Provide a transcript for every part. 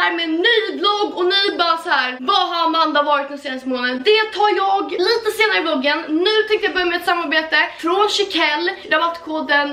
här med en ny vlogg och ni bara så här: vad har Amanda varit den senaste månaden? Det tar jag lite senare i vloggen. Nu tänkte jag börja med ett samarbete från Chiquelle. Rabattkoden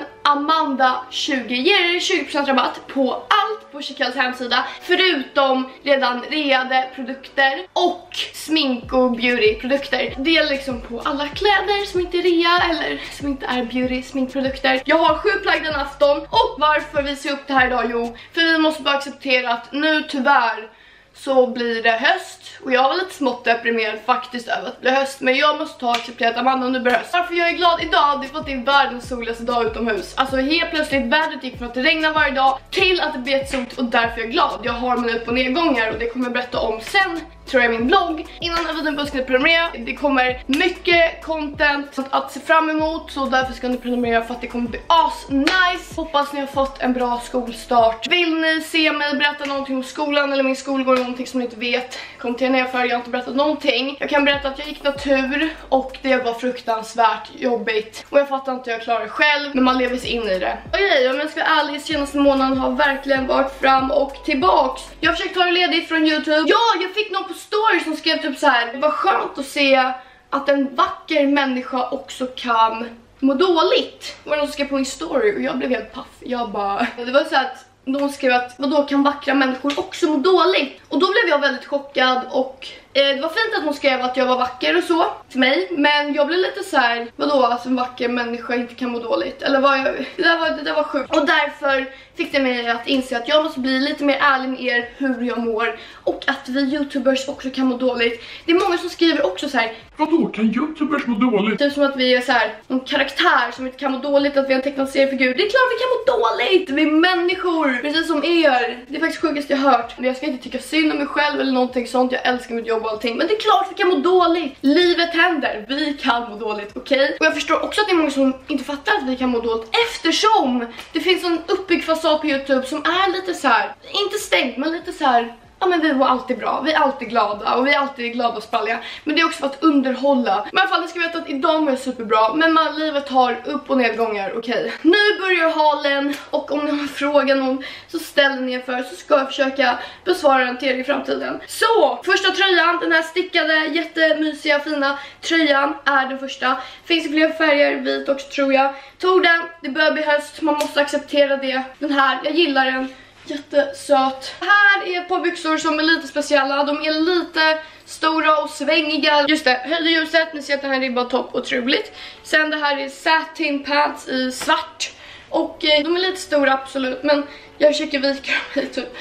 Amanda20 ger er 20% rabatt på allt på Chiquelles hemsida, förutom redan reade produkter och smink och beautyprodukter. Det är liksom på alla kläder som inte är rea eller som inte är beauty sminkprodukter. Jag har 7 plagg den afton. Och varför visar jag upp det här idag? Jo, för vi måste bara acceptera att nu tyvärr så blir det höst. Och jag var lite smått deprimerad faktiskt över att det blir höst. Men jag måste ta och acceptera att Amanda nu blir höst. Varför jag är glad idag, det är för att det är världens soligaste dag utomhus. Alltså helt plötsligt, vädret gick från att det regnar varje dag till att det blir ett soligt. Och därför är jag glad. Jag har mina upp- och nedgångar och det kommer jag berätta om sen, tror jag, i min vlogg. Innan videon ska ni prenumerera. Det kommer mycket content att se fram emot, så därför ska ni prenumerera för att det kommer bli nice. Hoppas ni har fått en bra skolstart. Vill ni se mig berätta någonting om skolan eller min skolgång, någonting som ni inte vet, kommentera ner för jag har inte berättat någonting. Jag kan berätta att jag gick natur och det var fruktansvärt jobbigt. Och jag fattar inte hur jag klarar det själv, men man lever sig in i det. Okej, om jag ska vara ärlig, senaste månaden har verkligen varit fram och tillbaks. Jag har försökt ta det ledigt från YouTube. Ja, jag fick någon på story som skrev typ så här: det var skönt att se att en vacker människa också kan må dåligt. Det var någon som skrev på min story och jag blev helt paff. Jag bara, det var så här att de skrev att vadå, kan vackra människor också må dåligt? Och då blev jag väldigt chockad och det var fint att hon skrev att jag var vacker och så till mig, men jag blev lite så här: vadå, alltså en vacker människa inte kan må dåligt? Eller vad jag, det där var sjukt. Och därför fick det mig att inse att jag måste bli lite mer ärlig med er hur jag mår och att vi youtubers också kan må dåligt. Det är många som skriver också så här: vadå, kan youtubers må dåligt? Typ som att vi är så här någon karaktär som inte kan må dåligt, att vi är en tecknad seriefigur. Det är klart vi kan må dåligt, vi är människor, precis som er. Det är faktiskt sjukaste jag hört. Jag ska inte tycka synd om mig själv eller någonting sånt, jag älskar mitt jobb och allting, men det är klart vi kan må dåligt. Livet händer, vi kan må dåligt, okej? Och jag förstår också att det är många som inte fattar att vi kan må dåligt, eftersom det finns en uppbyggd fasad på YouTube som är lite så här, inte stängt men lite så här: ja, men vi var alltid bra, vi är alltid glada och vi är alltid glada och spralliga. Men det är också för att underhålla. Men i alla fall, ni ska veta att idag var jag superbra, men livet har upp- och nedgångar, okej. Nu börjar halen och om ni har frågan om så ställ ner för, så ska jag försöka besvara den till er i framtiden. Så, första tröjan, den här stickade, jättemysiga, fina tröjan är den första. Finns i flera färger, vit också tror jag. Tog den, det börjar bli höst, man måste acceptera det. Den här, jag gillar den. Jättesöt. Här är ett par byxor som är lite speciella. De är lite stora och svängiga. Just det, höjde ljuset. Ni ser att det här är bara topp, otroligt. Sen det här är satin pants i svart. Och de är lite stora, absolut. Men jag försöker vika dem i typ.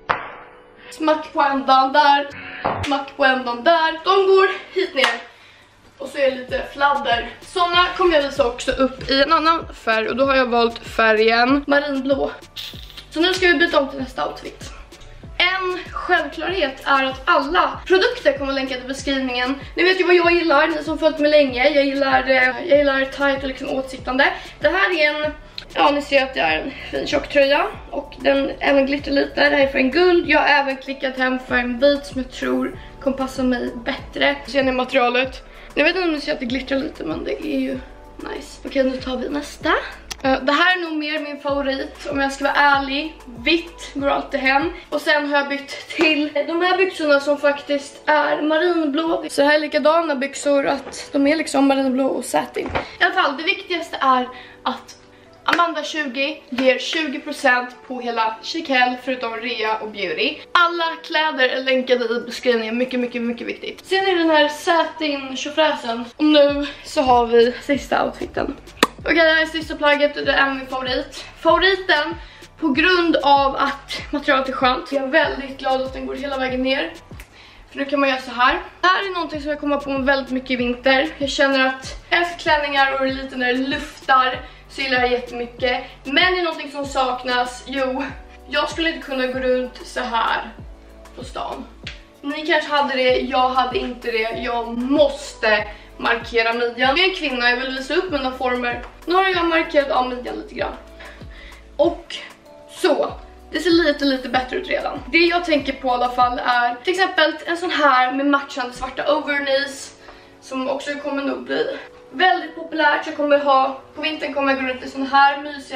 Smack på ändan där. Smack på ändan där. De går hit ner. Och så är det lite fladder. Såna kommer jag visa också upp i en annan färg. Och då har jag valt färgen marinblå. Så nu ska vi byta om till nästa outfit. En självklarhet är att alla produkter kommer länkade i beskrivningen. Ni vet ju vad jag gillar, ni som följt mig länge. Jag gillar tight och liksom åtsittande. Det här är en, ja, ni ser att det är en fin tjock tröja. Och den även glittrar lite. Det här är för en guld. Jag har även klickat hem för en vit som jag tror kommer passa mig bättre. Ser ni materialet? Jag vet inte om ni ser att det glittrar lite, men det är ju nice. Okej, nu tar vi nästa. Det här är nog mer min favorit, om jag ska vara ärlig. Vitt går alltid hem. Och sen har jag bytt till de här byxorna som faktiskt är marinblå. Så här är likadana byxor, att de är liksom marinblå och satin. I alla fall, det viktigaste är att Amanda20 ger 20% på hela Chiquelle förutom rea och beauty. Alla kläder är länkade i beskrivningen, mycket viktigt. Sen är den här satin tjofräsen. Och nu så har vi sista outfiten. Okej, det här är sista plagget och det är min favorit. Favoriten på grund av att materialet är skönt. Jag är väldigt glad att den går hela vägen ner. För nu kan man göra så här. Det här är någonting som jag kommer på väldigt mycket i vinter. Jag känner att efter klänningar och lite när det luftar så gillar jag jättemycket. Men det är någonting som saknas. Jo, jag skulle inte kunna gå runt så här på stan. Ni kanske hade det, jag hade inte det. Jag måste markera midjan. Jag är en kvinna, jag vill visa upp mina former. Nu har jag markerat av midjan lite grann. Och så, det ser lite bättre ut redan. Det jag tänker på i alla fall är till exempel en sån här med matchande svarta overknees. Som också kommer nog bli väldigt populärt. Jag kommer ha, på vintern kommer jag gå runt i sån här mysiga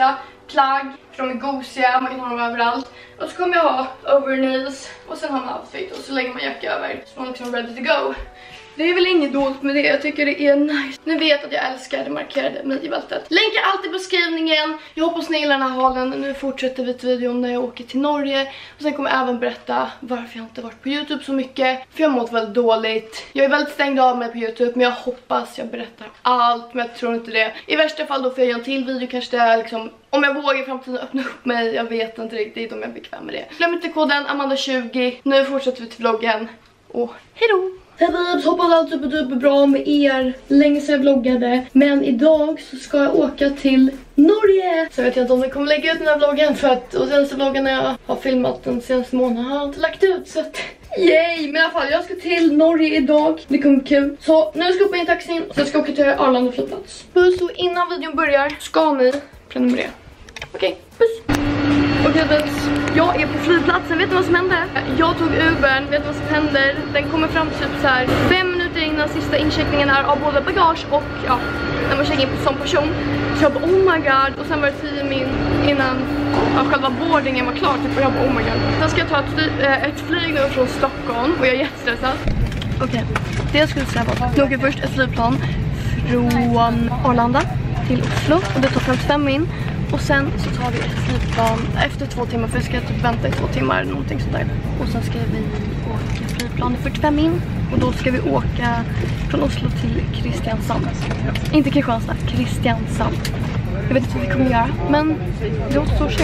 plagg, för de är gosiga, man kan ha dem överallt. Och så kommer jag ha overknees och sen har man outfit och så lägger man jacka över. Så man är liksom ready to go. Det är väl inget dåligt med det, jag tycker det är nice. Ni vet att jag älskar det markerade midjebältet. Länkar alltid i beskrivningen. Jag hoppas ni gillar den här halen. Nu fortsätter vi till videon när jag åker till Norge. Och sen kommer jag även berätta varför jag inte varit på YouTube så mycket. För jag har mått väldigt dåligt. Jag är väldigt stängd av mig på YouTube, men jag hoppas jag berättar allt. Men jag tror inte det. I värsta fall då får jag göra en till video, kanske det är liksom... Om jag vågar i framtiden öppna upp mig, jag vet inte riktigt om jag är bekväm med det. Glöm inte koden Amanda20. Nu fortsätter vi till vloggen. Och hejdå! Hej babes, hoppas allt är bra med er. Länge sedan jag vloggade. Men idag så ska jag åka till Norge. Så jag vet inte om jag kommer lägga ut den här vloggen. För att de senaste vloggarna jag har filmat den senaste månaden har jag inte lagt ut. Så att, yay! Men i alla fall, jag ska till Norge idag. Det kommer bli kul. Så nu ska jag upp i en taxi. Så jag ska åka till Arlanda flygplats. Puss, och innan videon börjar ska ni prenumerera. Okej, puss! Okej, jag är på flygplatsen, vet ni vad som hände? Jag tog Ubern, vet ni vad som händer? Den kommer fram typ så här 5 minuter innan sista incheckningen är av både bagage och ja, när man checkar in som person. Så jag bara oh my god, och sen var det 10 min innan själva boardingen var klar typ, och jag bara oh my god. Sen ska jag ta ett flyg nu från Stockholm och jag är jättestressad. Okej, det jag skulle säga var jag åker först ett flygplan från Arlanda till Oslo och det tar 55 min. Och sen så tar vi ett flygplan efter 2 timmar, för vi ska typ vänta i 2 timmar eller någonting sånt där. Och sen ska vi åka flygplan i 45 in. Och då ska vi åka från Oslo till Kristiansand. Inte Kristianstad, Kristiansand. Jag vet inte vad vi kommer göra, men det återstår att se.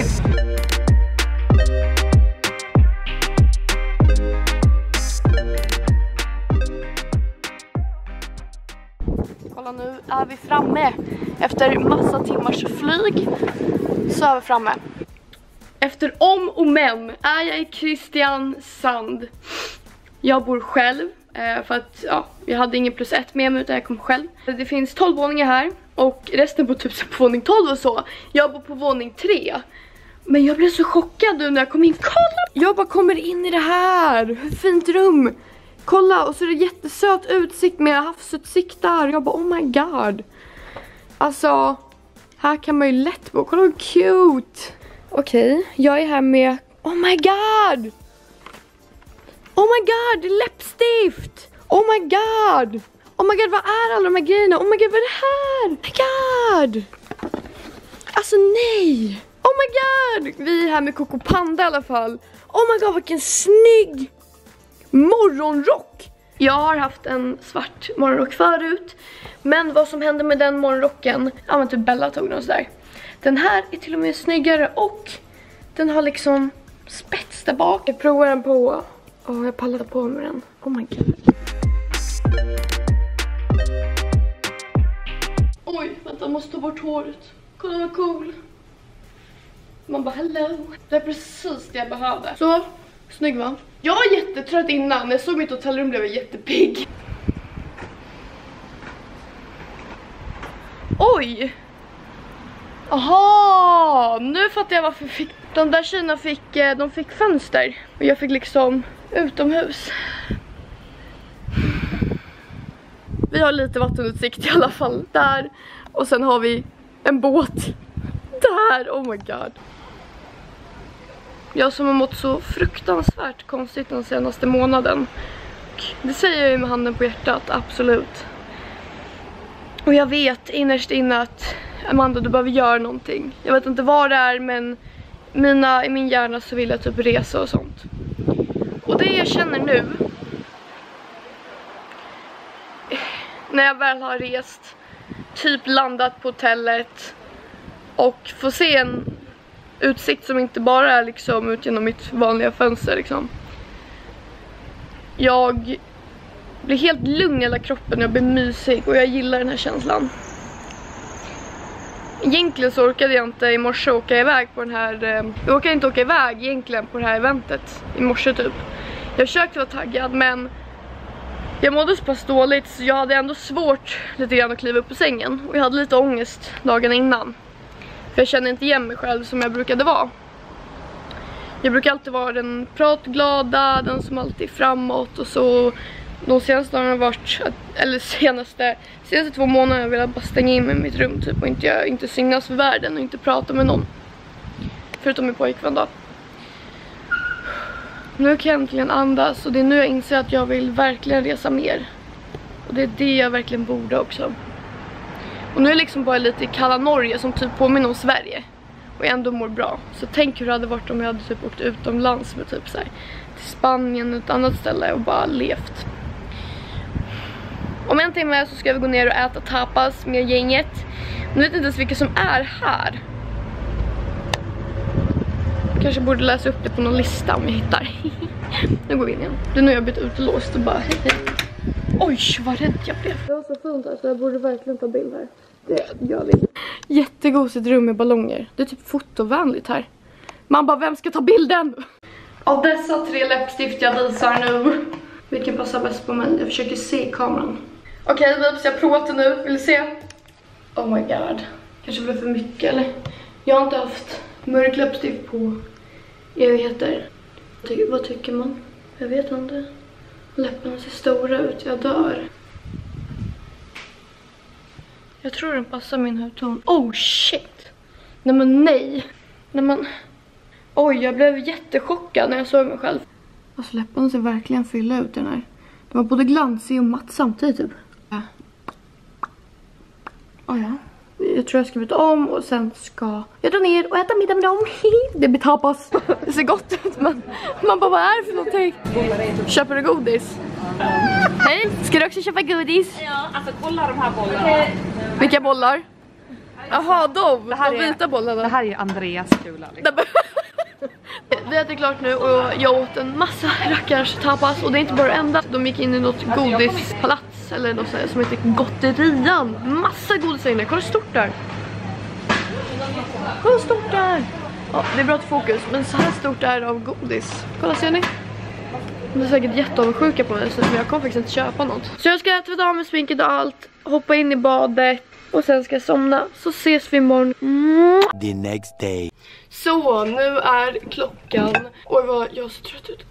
Kolla, nu är vi framme. Efter massa timmars flyg så är vi framme. Efter om och men är jag i Kristiansand. Jag bor själv för att ja, jag hade ingen +1 med mig utan jag kom själv. Det finns 12 våningar här och resten bor typ på våning 12 och så. Jag bor på våning 3. Men jag blev så chockad nu när jag kom in. Kolla! Jag bara kommer in i det här. Hur fint rum. Kolla, och så är det jättesöt utsikt med havsutsikt där. Jag bara oh my god. Alltså, här kan man ju lätt bo. Kolla vad cute. Okej, jag är här med... Oh my god! Oh my god, det är läppstift! Oh my god! Oh my god, vad är alla de här grejerna? Oh my god, vad är det här? Oh my god! Alltså nej! Oh my god! Vi är här med Coco Panda i alla fall. Oh my god, vilken snygg morgonrock! Jag har haft en svart morgonrock förut. Men vad som hände med den morgonrocken, ja men typ Bella tog den och sådär. Den här är till och med snyggare och den har liksom spets där bak. Jag provar den på, jag pallade på med den. Oh my god. Oj, vänta, jag måste ta bort håret. Kolla vad cool. Man bara hello. Det är precis det jag behövde. Så, snygg va? Jag var jättetrött innan. När jag såg mitt hotellrum blev jag jättepigg. Oj! Aha! Nu fattar jag varför de där tjejerna fick fönster. Och jag fick liksom utomhus. Vi har lite vattenutsikt i alla fall där. Och sen har vi en båt där. Oh my god. Jag som har mått så fruktansvärt konstigt den senaste månaden. Det säger jag ju med handen på hjärtat, absolut. Och jag vet innerst inne att Amanda, du behöver göra någonting. Jag vet inte vad det är, men i min hjärna så vill jag typ resa och sånt. Och det jag känner nu, när jag väl har rest, typ landat på hotellet och får se en utsikt som inte bara är liksom ut genom mitt vanliga fönster liksom. Jag blir helt lugn i hela kroppen, jag blir mysig och jag gillar den här känslan. Egentligen så orkade jag inte i morse åka iväg på den här... Jag orkade inte åka iväg egentligen på det här eventet i morse typ. Jag försökte vara taggad men jag mådde så pass dåligt så jag hade ändå svårt lite grann att kliva upp på sängen. Och jag hade lite ångest dagen innan. För jag kände inte igen mig själv som jag brukade vara. Jag brukar alltid vara den pratglada, den som alltid är framåt och så. De senaste dagarna har varit, eller senaste 2 månaderna har jag velat bara stänga in mig i mitt rum typ och inte synas för världen och inte prata med någon. Förutom min pojkvän då. Nu kan jag äntligen andas och det är nu jag inser att jag vill verkligen resa mer. Och det är det jag verkligen borde också. Och nu är jag liksom bara lite i kalla Norge som typ påminner om Sverige. Och jag ändå mår bra. Så tänk hur det hade varit om jag hade typ åkt utomlands med typ så här, till Spanien eller ett annat ställe och bara levt. Om en timme så ska vi gå ner och äta tapas med gänget. Men jag vet inte ens vilka som är här. Kanske borde läsa upp det på någon lista om jag hittar. Nu går vi in igen. Det är nu jag har blivit utlåst och bara hej hej. Oj, vad rädd jag blev. Det var så fint här så jag borde verkligen ta bild här. Det gör vi. Jättegosigt rum med ballonger. Det är typ fotovänligt här. Man bara, vem ska ta bilden? Av dessa 3 läppstift jag visar nu. Vilken passar bäst på mig? Jag försöker se kameran. Okej, jag har provat det nu. Vill du se? Oh my god. Kanske blev för mycket eller? Jag har inte haft mörk läppstift på evigheter. Vad tycker man? Jag vet inte. Läpparna ser stora ut, jag dör. Jag tror den passar min hudton. Oh shit. Nej men nej. Nej men. Oj, jag blev jättechockad när jag såg mig själv. Alltså läpparna ser verkligen fylla ut den här. Den var både glansig och matt samtidigt typ. Ja. Oh, ja. Jag tror jag ska byta om och sen ska jag dra ner och äta middag med dem. Det blir tapas. Det ser gott ut men man bara, vad är det för någonting? Köper du godis? Hej, ska du också köpa godis? Ja, alltså kolla de här bollarna. Vilka bollar? Jaha, de vita bollarna. Det här är Andreas kula liksom. Vi äter klart nu och jag åt en massa rackars tapas. Och det är inte bara enda. De gick in i något godispalats eller något sånt som heter Gotterian. Massa godis inne, kolla stort där. Kolla stort där. Ja, det är bra till fokus, men så här stort är det av godis. Kolla, ser ni? De är säkert jätteavundsjuka på mig så jag kommer faktiskt inte köpa något. Så jag ska tvätta av med sminket och allt. Hoppa in i badet. Och sen ska jag somna. Så ses vi imorgon. The next day. Så nu är klockan. Oj vad jag är så trött ut.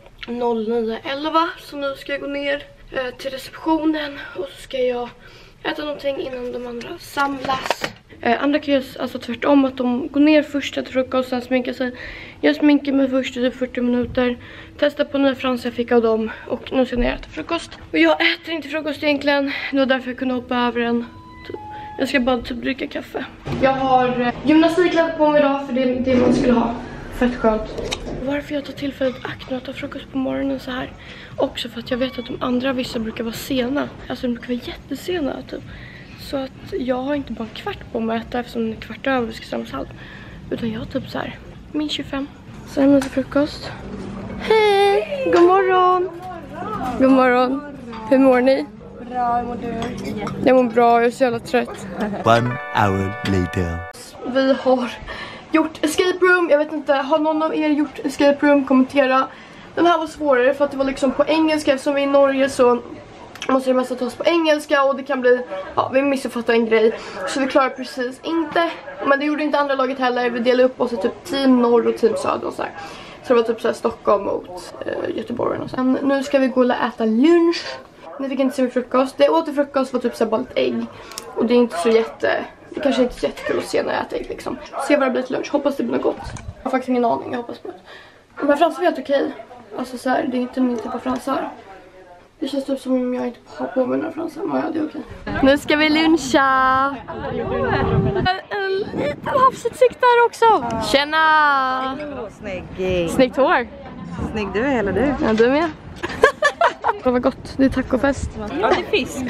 09:11. Så nu ska jag gå ner till receptionen. Och så ska jag äta någonting innan de andra samlas. Andra kan göra alltså tvärtom, att de går ner först till frukost och sen sminkar sig. Jag sminkar mig först i typ 40 minuter. Testar på nya fransar jag fick av dem. Och nu ska jag ner och äta frukost. Och jag äter inte frukost egentligen. Det var därför jag kunde hoppa över den. Jag ska bara typ dricka kaffe. Jag har gymnastikkläder på mig idag för det är det man skulle ha. Fett skönt. Varför jag tar tillfället akt när jag tar frukost på morgonen så här. Också för att jag vet att de andra vissa brukar vara sena. Alltså de brukar vara jättesena typ. Så att jag har inte bara en kvart på mig att äta eftersom det är kvart över vi ska samlas halv. Utan jag har typ så här min 25. Så jag till frukost. Hej! God morgon! God morgon! Hur mår ni? Bra, hur mår du? Jag mår bra, jag är så jävla trött. 1 hour later. Vi har gjort escape room. Jag vet inte, har någon av er gjort escape room? Kommentera. Den här var svårare för att det var liksom på engelska. Eftersom vi är i Norge så måste det mesta tas på engelska. Och det kan bli, ja vi missuppfattar en grej. Så vi klarar precis inte. Men det gjorde inte andra laget heller. Vi delade upp oss i typ team norr och team söder och så här. Så det var typ så här Stockholm mot Göteborg och så. Men nu ska vi gå och äta lunch. Ni fick inte se min frukost. Det jag åt till frukost var typ så här bara ett ägg. Och det är inte så det kanske inte är så jättekul att se när jag äter ägg liksom. Se vad det blir till lunch. Hoppas det blir något gott. Jag har faktiskt ingen aning. Jag hoppas på det. De här fransar var helt okej. Alltså så här, det är inte min typ av fransar. Det känns typ som om jag inte har på mig några fransar. Men ja, det är okej. Nu ska vi luncha. En liten havsutsikt där också. Tjena! Snygg. Snyggt hår. Snygg du är hela du. Ja, du med. Det var gott, det är tacofest. Ja, det är fisk.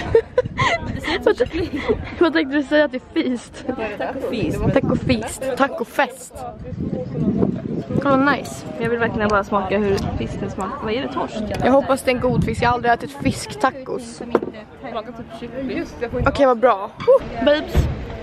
Vad tänkte du säga att det är feast? Tacofest. Tacofest. Kolla nice. Jag vill verkligen bara smaka hur fisken smakar. Vad är det, torsk? Jag hoppas det är en god fisk, jag har aldrig ätit fisktacos. Okej, vad bra. Babes.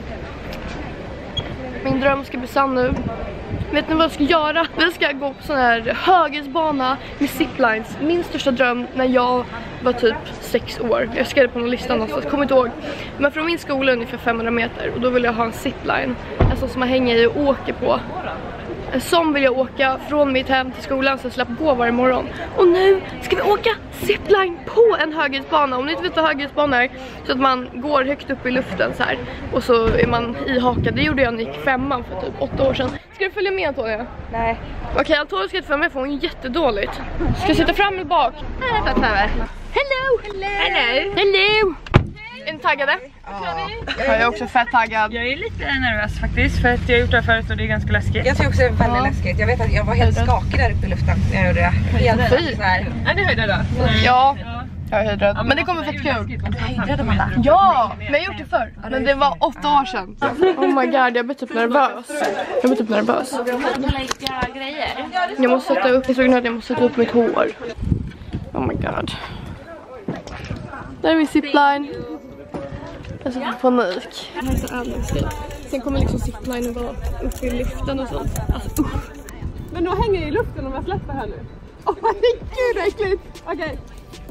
Min dröm ska bli sann nu. Vet ni vad jag ska göra? Vi ska gå på sån här höghöjdsbana med ziplines. Min största dröm när jag var typ 6 år. Jag skrev på någon lista någonstans, kommer inte ihåg. Men från min skola är ungefär 500 meter. Och då vill jag ha en zipline. En sån som man hänger i och åker på. En sån vill jag åka från mitt hem till skolan så jag släpper gå varje morgon. Och nu ska vi åka zipline på en höghöjdsbana. Om ni inte vet vad höghöjdsbana är, så att man går högt upp i luften så här. Och så är man ihakad. Det gjorde jag när jag gick 5:an för typ 8 år sedan. Ska du följa med, Antonia? Nej. Okej, Antonia ska inte följa med för hon är jättedåligt. Ska jag sitta fram eller bak? Hello! Hello! Hello! Är ni taggade? Ja. Jag är också fett taggad. Jag är lite nervös faktiskt för att jag har gjort det här förut och det är ganska läskigt. Jag tycker också det är väldigt läskigt. Jag vet att jag var helt skakig där uppe i luften när jag gjorde det. Helt så här. Är du höjdrädd då? Ja, jag är höjdrädd. Men det kommer fett kul. Höjdrädd man där. Ja, men jag har gjort det förr. Men det var 8 år sedan. Oh my god, jag blir typ nervös. Jag måste sätta upp, jag måste sätta upp mitt hår. Oh my god. Där är vi zipline. Jag får panik. Det här är så övningsgrej. Sen kommer liksom ziplinen vara uppe i luften och sånt. Alltså, Men då hänger jag i luften om jag släpper här nu. Åh herregud, det är äckligt. Okej.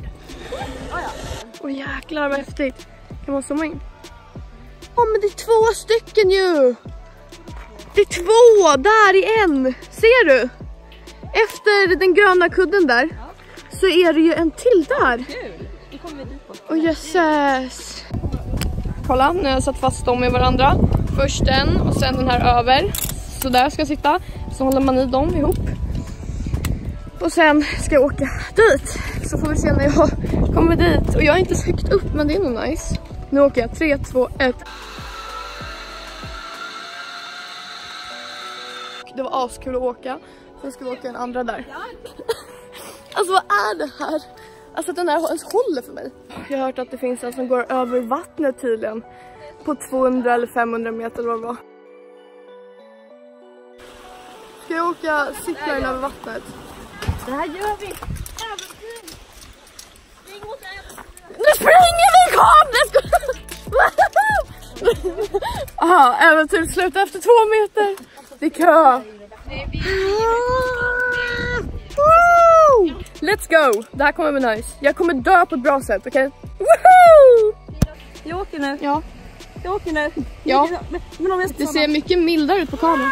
Åh jäklar vad häftigt. Kan man zooma in? Ja men det är 2 stycken ju. Det är 2, där är en. Ser du? Efter den gröna kudden där så är det ju en till där. Åh jösses. Kolla, nu har jag satt fast dem i varandra. Först den och sen den här över. Så där ska jag sitta. Så håller man i dem ihop. Och sen ska jag åka dit. Så får vi se när jag kommer dit. Och jag är inte så högt upp, men det är nog nice. Nu åker jag 3, 2, 1. Det var askul att åka. Sen ska vi åka den andra där. Alltså vad är det här? Alltså att den här ens håller för mig. Jag har hört att det finns en som går över vattnet tydligen. På 200 eller 500 meter eller vad det var. Ska jag åka zipline över vattnet? Det här gör vi. Nu springer vi, kom! Aha, äventyr slutar efter 2 meter. Det är kö. Let's go! Det här kommer bli nice. Jag kommer dö på ett bra sätt, okej? Woohoo! Jag åker nu. Ja. Jag åker nu. Ja. Men om jag Det ser mycket mildare ut på kameran.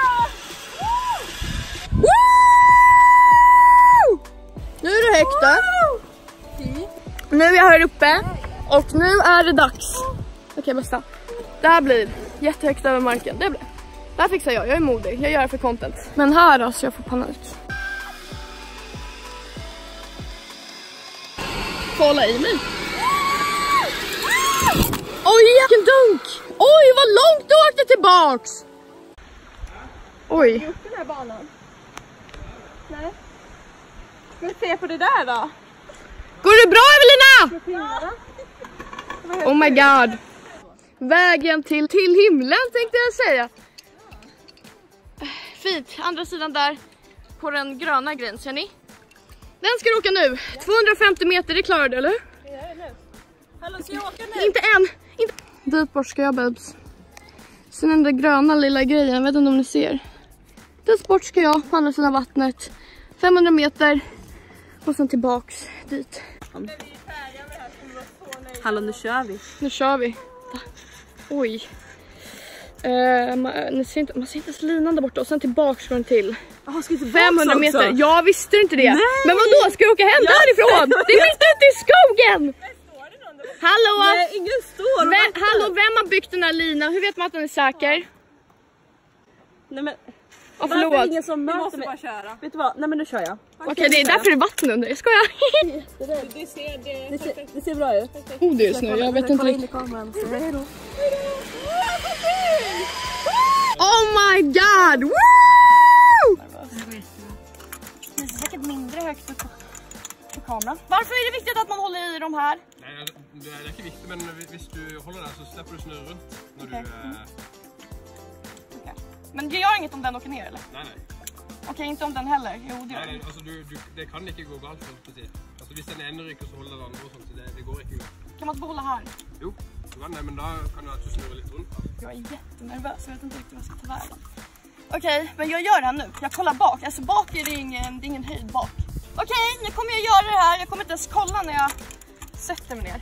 Woo! Nu är det högt då. Nu är jag här uppe. Och nu är det dags. Okej, bästa. Det här blir jättehögt över marken. Det blir. Det här fixar jag. Jag är modig. Jag gör det för content. Men här då, så jag får panik. Kolla i mig. Oj, vilken dunk! Oj, vad långt du åkte tillbaks! Oj. Upp den här banan. Nej. Ska vi se på det där då? Går det bra, Evelina? Oh my god. Vägen till himlen tänkte jag säga. Fint, andra sidan där på den gröna grejen, ser ni? Den ska du åka nu. 250 meter, det klarar du, eller? Jag gör det nu. Hallå, ska jag åka nu? Inte än. Inte. Dit bort ska jag, babes. Sen den där gröna lilla grejen, jag vet inte om ni ser. Dit bort ska jag på andra sidan vattnet. 500 meter. Och sen tillbaks dit. Hallå, nu kör vi. Nu kör vi. Oj. Man ser inte ens linan där borta. Och sen tillbaks ska den till. 500 meter. Ja, visste du inte det? Nej. Men vadå, ska du åka hem därifrån? Det är mitt ute i skogen. Hallå! Nej, ingen står. Hallå, vem har byggt den här linan? Hur vet man att den är säker? Nej men, Förlåt. varför är ingen som möter mig? Bara köra. Vet du vad? Nej men nu kör jag. Okej, det är därför det är vatten under. Jag skojar. Det ser bra ut. Oh, det är snö. Jag vet inte riktigt. Oh my god! Woo! Det är säkert mindre högt på kameran. Varför är det viktigt att man håller i de här? Nej, det är inte viktigt, men hvis du håller där så släpper du snurr runt när du... Okay. Men det gör inget om den åker ner, eller? Nej. Okej, inte om den heller. Jo, det gör Nej, alltså det kan inte gå galt för att se. Alltså hvis den ene ryker så håller den andre og sånt, så det går ikke galt. Kan man inte behålla här? Jo, men då kan du alltså snurra lite runt. Jag är jättenervös, jag vet inte riktigt vad jag ska ta vägen. Okej, men jag gör det här nu. Jag kollar bak, alltså bak är det ingen höjd bak. Okej, nu kommer jag göra det här. Jag kommer inte ens kolla när jag sätter mig ner.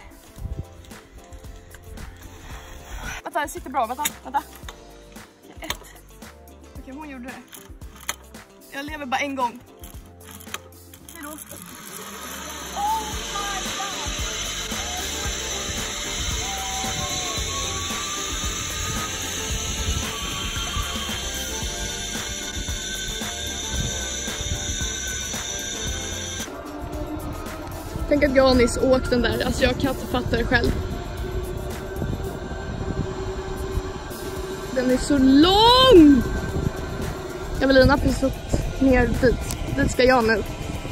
Vänta, jag sitter bra, vänta. Okej, 1. Okej, hon gjorde det. Jag lever bara en gång. Hejdå. Tänk att Janis åkt den där. Alltså jag kan inte fatta det själv. Den är så lång! Evelina har precis åkt ner dit. Dit ska jag nu.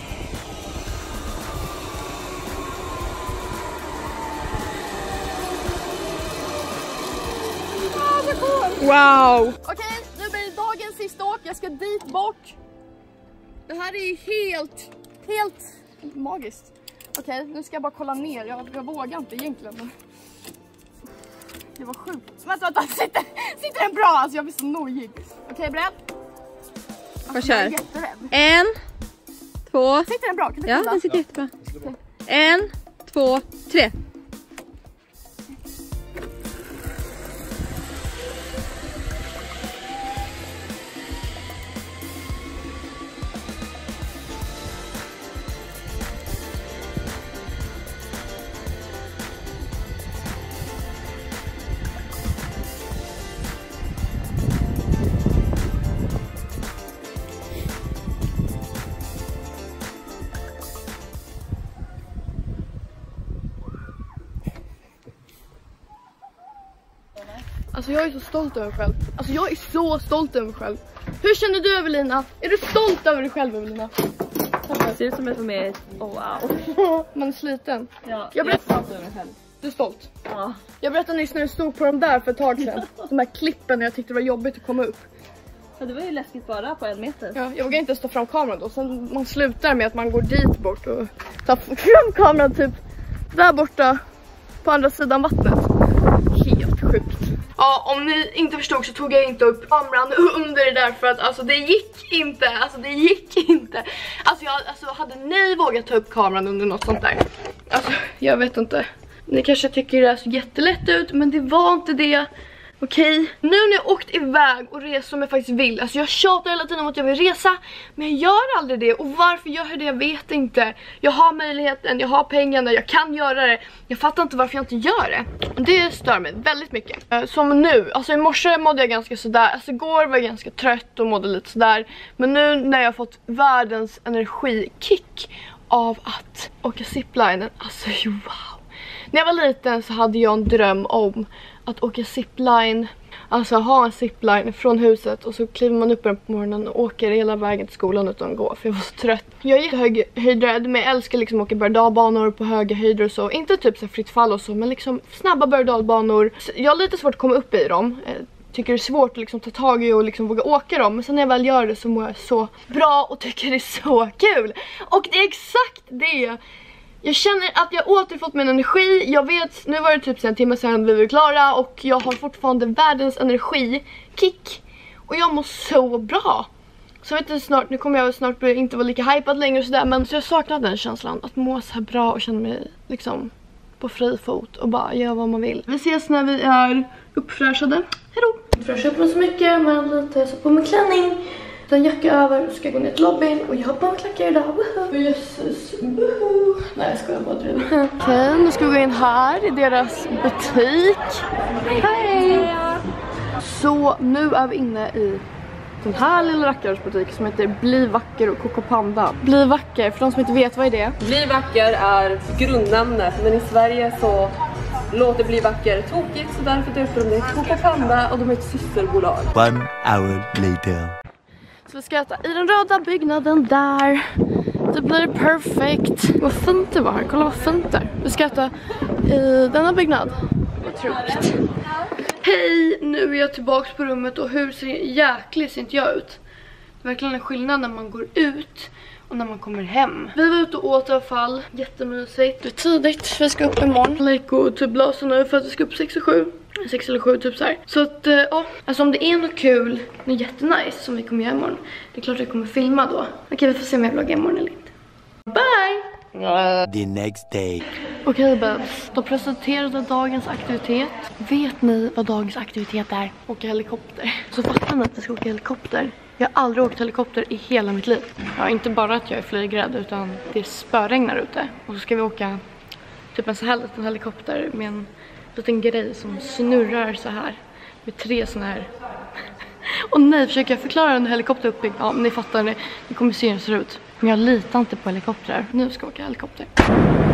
Wow! Okej, nu blir det dagens sista åk. Jag ska dit bort. Det här är ju helt magiskt. Okej, nu ska jag bara kolla ner. Jag vågar inte egentligen. Det var sjukt. Vänta, sitter den bra? Alltså jag blir så nojig. Okej, beredd? Jag kör. 1, 2. Sitter den bra? Ja, den sitter jättebra. 1, 2, 3. Alltså jag är så stolt över mig själv. Alltså jag är så stolt över mig själv. Hur känner du, Evelina? Är du stolt över dig själv, Evelina? Det ser ut som ett för mig. Wow. Man är sliten. Ja, Jag är stolt över mig själv. Du är stolt? Ja. Jag berättade nyss när du stod på de där för ett tag sedan. De här klippen när jag tyckte det var jobbigt att komma upp. Ja, det var ju läskigt bara på 1 meter. Ja, jag vågar inte stå fram kameran då. Sen man slutar med att man går dit bort och tar fram kameran typ där borta på andra sidan vattnet. Helt sjukt. Ja, om ni inte förstod så tog jag inte upp kameran under det där för att alltså det gick inte. Alltså hade ni vågat ta upp kameran under något sånt där? Alltså, jag vet inte. Ni kanske tycker det ser jättelätt ut, men det var inte det. Okej, nu när jag åkt iväg och rest som jag faktiskt vill. Alltså jag tjatar hela tiden om att jag vill resa, men jag gör aldrig det. Och varför gör jag det? Jag vet inte. Jag har möjligheten, jag har pengarna, jag kan göra det. Jag fattar inte varför jag inte gör det. Det stör mig väldigt mycket. Som nu, alltså i morse mådde jag ganska sådär. Alltså igår var jag ganska trött och mådde lite sådär. Men nu när jag har fått världens energikick av att åka ziplinen. Alltså wow. När jag var liten så hade jag en dröm om att åka zipline, alltså ha en zipline från huset och så kliver man upp den på morgonen och åker hela vägen till skolan utan att gå, för jag var så trött. Jag är jättehöjdrädd, men jag älskar liksom att åka berg-och-dalbanor på höga höjder och så. Inte typ så fritt fall och så, men liksom snabba berg-och-dalbanor. Jag har lite svårt att komma upp i dem. Tycker det är svårt att liksom ta tag i och liksom våga åka dem. Men sen när jag väl gör det så mår jag så bra och tycker det är så kul. Och det är exakt det. Jag känner att jag återfått min energi. Jag vet, nu var det typ en timme sedan vi var klara och jag har fortfarande världens energikick. Och jag mår så bra. Så vet jag snart, nu kommer jag snart inte vara lika hypad längre och sådär. Men så jag saknar den känslan, att må så här bra och känna mig liksom på fri fot och bara göra vad man vill. Vi ses när vi är uppfräschade. Hejdå! Jag fräschar upp mig så mycket, men lite så på min klänning. En jacka över och ska gå ner till lobbyn och jag har bara klackar idag. Woho! Jesus. Woho! Nej, jag skojar bara driva. Okej, nu ska vi gå in här i deras butik. Hej! Så nu är vi inne i den här lilla rackarsbutik som heter Bli Vacker och Coco Panda. Bli Vacker, för de som inte vet, vad är det? Bli Vacker är grundnamnet, men i Sverige så låter Bli Vacker tokigt, så därför döpte de det Coco Panda och de är ett systerbolag. 1 hour later. Så vi ska äta i den röda byggnaden där. Det blir perfekt. Vad fint det var här. Kolla vad fint det är. Vi ska äta i denna byggnad. Otroligt. Hej, nu är jag tillbaka på rummet och hur jäkligt ser inte jag ut? Det är verkligen en skillnad när man går ut och när man kommer hem. Vi var ute och åt i alla fall. Jättemysigt. Det är tidigt. Vi ska upp imorgon. Like och typ blåsa nu för att vi ska upp 6 eller 7 typ så här. Så att ja, alltså om det är något kul, något jättenice som vi kommer göra imorgon, det är klart att jag kommer filma då. Okej, vi får se om jag vloggar imorgon eller inte. Bye! The next day. Okej babes, de presenterade dagens aktivitet. Vet ni vad dagens aktivitet är? Åka helikopter. Så fattar ni att jag ska åka helikopter? Jag har aldrig åkt helikopter i hela mitt liv. Ja, inte bara att jag är flygrädd, utan det spöregnar ute. Och så ska vi åka typ en så här liten helikopter med en liten grej som snurrar så här. Med 3 såna här. Och nej, försöker jag förklara en helikopter uppbyggd? Ja, men ni fattar, ni kommer se hur det ser ut. Men jag litar inte på helikoptrar. Nu ska jag åka helikopter.